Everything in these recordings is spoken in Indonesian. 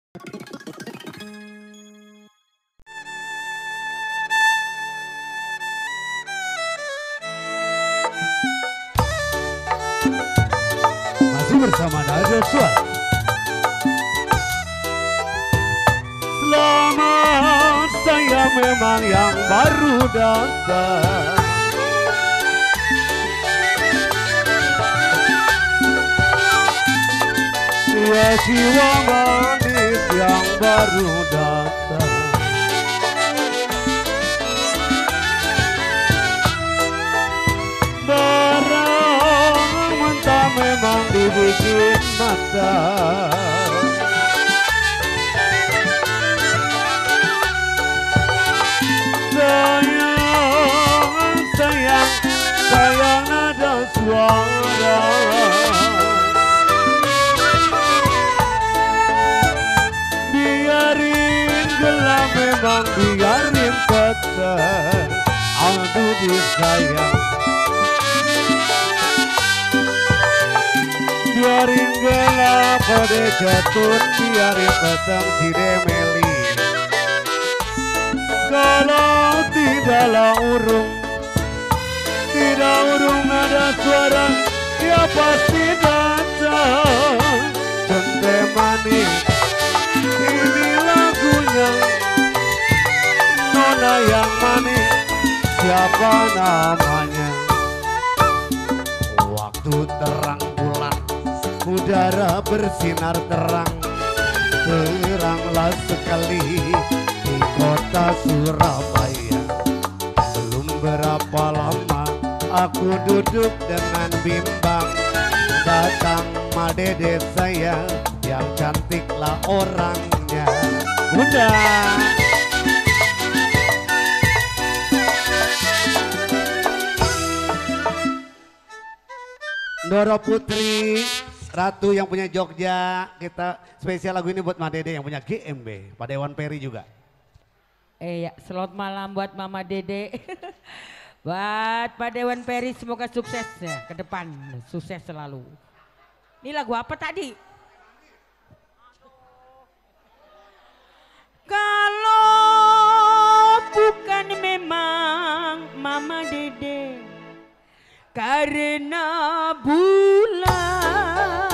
Masih bersama Nada Suara. Selamat, saya memang yang baru datang. Dia jiwa manis yang baru datang. Barang mentah memang dibikin mata. Sayang nada suara. Biarin gelap memang biarin petang. Aduh disayang. Biarin gelap kode jatun. Biarin petang cidemeli. Kalau tidaklah urung, tidak urung ada suara, ya pasti datang. Cente manis, ini lagunya. Nona yang manis, siapa namanya? Waktu terang bulan, udara bersinar terang. Teranglah sekali di kota Surabaya. Belum berapa lama aku duduk dengan bimbang. Datang madede saya, yang cantiklah orangnya. Bunda Ndoro Putri, Ratu yang punya Jogja. Kita spesial lagu ini buat madede yang punya GMB, Pak Dewan Peri juga. Ya, selamat malam buat Mama Dede. Buat Pak Dewan Peri, semoga sukses ya ke depan, sukses selalu. Ini lagu apa tadi? Kalau bukan memang Mama Dede, karena bulan.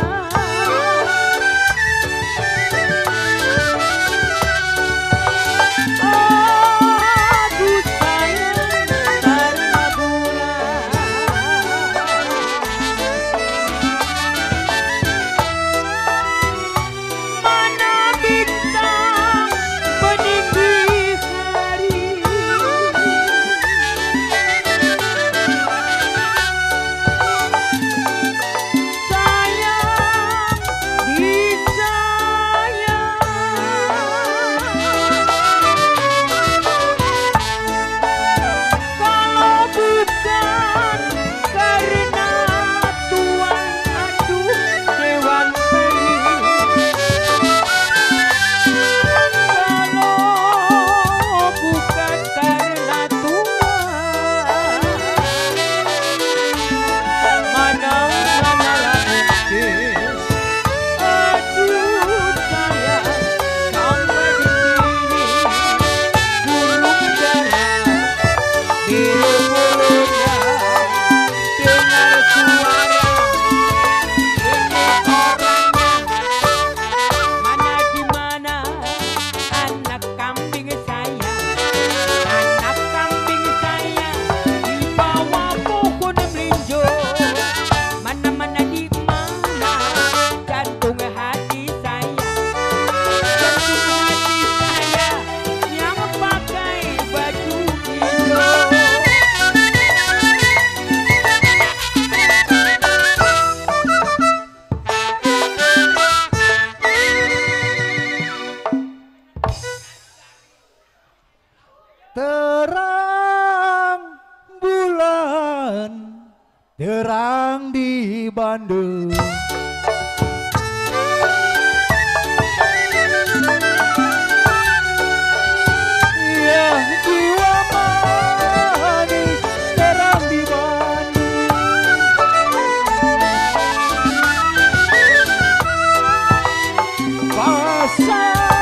Terang bulan, terang di Bandung. Ya jiwa manis, terang di Bandung. Pasar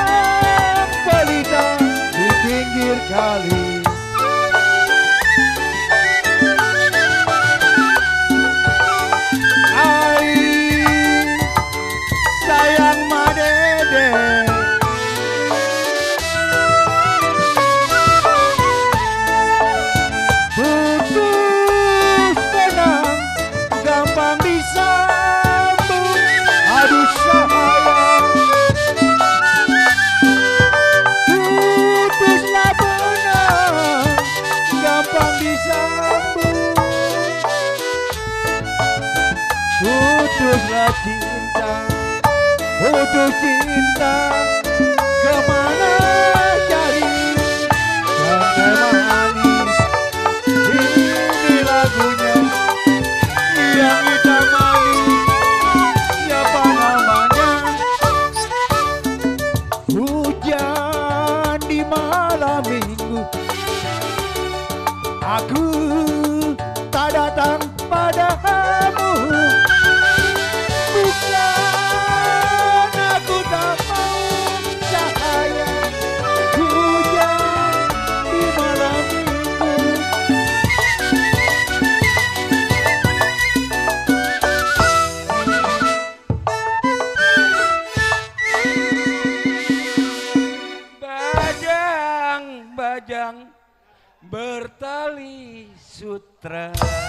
bertali sutra.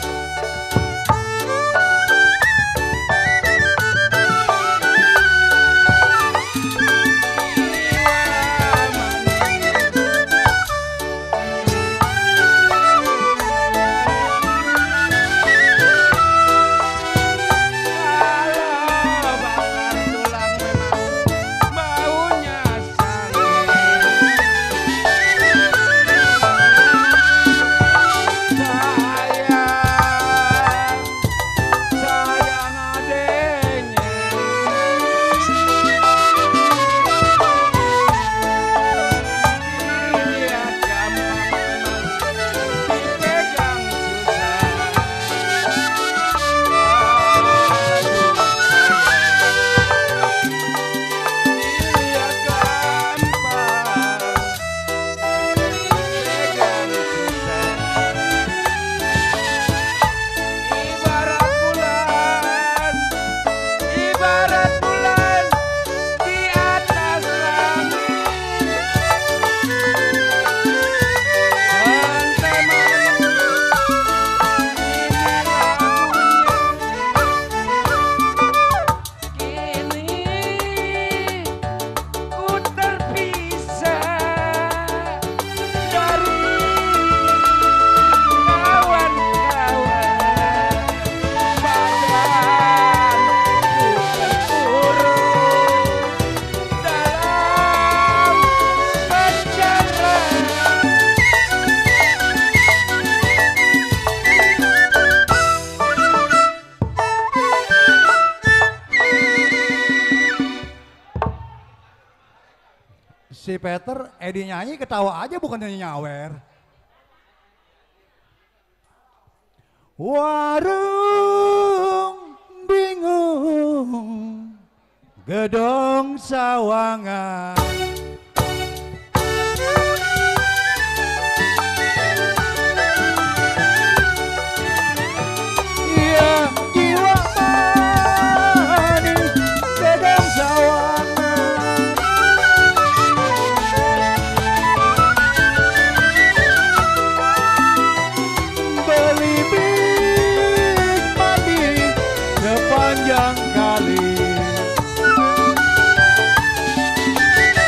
Si Peter, Edi nyanyi ketawa aja bukan nyawer. Warung bingung, gedong sawangan. Iya, jiwa manis, gedong sawangan. Sepanjang kali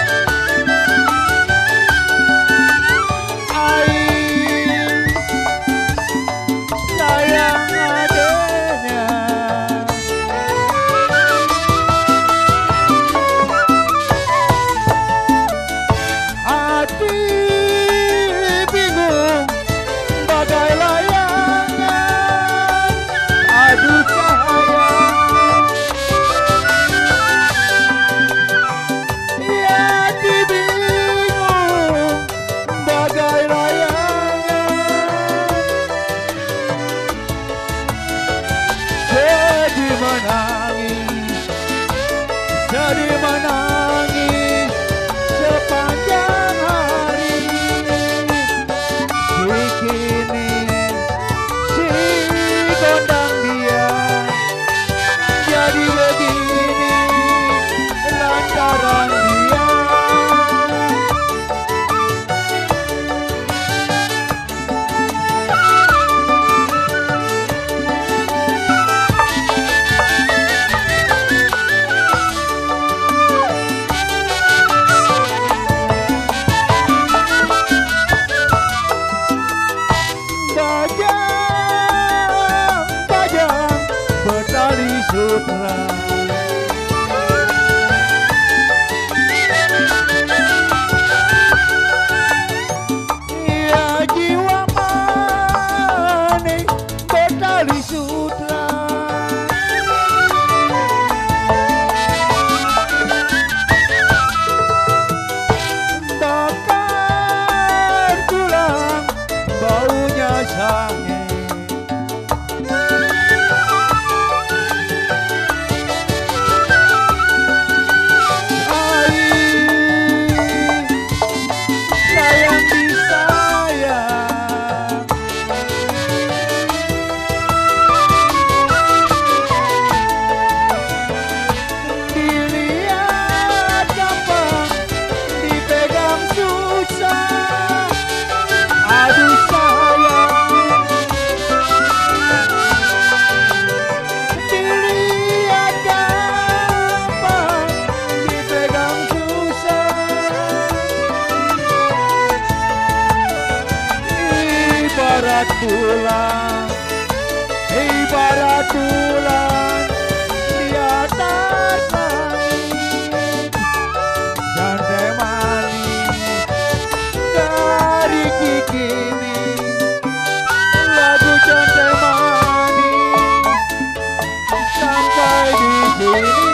ibarat bulan, ibarat bulan di atas langit. Jantai manis dari kikini, lagu jantai manis sampai di sini.